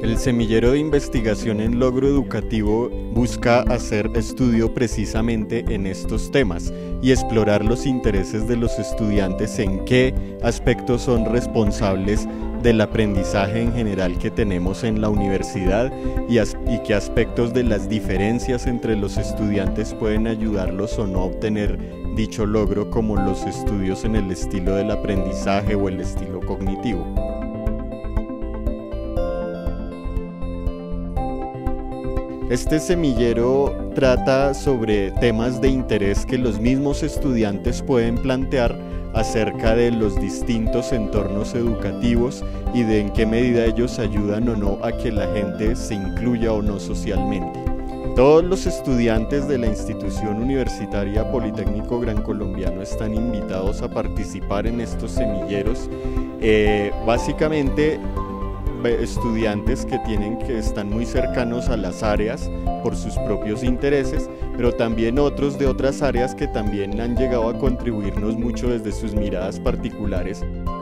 El semillero de investigación en logro educativo busca hacer estudio precisamente en estos temas y explorar los intereses de los estudiantes en qué aspectos son responsables del aprendizaje en general que tenemos en la universidad y qué aspectos de las diferencias entre los estudiantes pueden ayudarlos o no a obtener dicho logro, como los estudios en el estilo del aprendizaje o el estilo cognitivo. Este semillero trata sobre temas de interés que los mismos estudiantes pueden plantear acerca de los distintos entornos educativos y de en qué medida ellos ayudan o no a que la gente se incluya o no socialmente. Todos los estudiantes de la institución universitaria Politécnico Gran Colombiano están invitados a participar en estos semilleros. Básicamente, estudiantes que están muy cercanos a las áreas por sus propios intereses, pero también otros de otras áreas que también han llegado a contribuirnos mucho desde sus miradas particulares.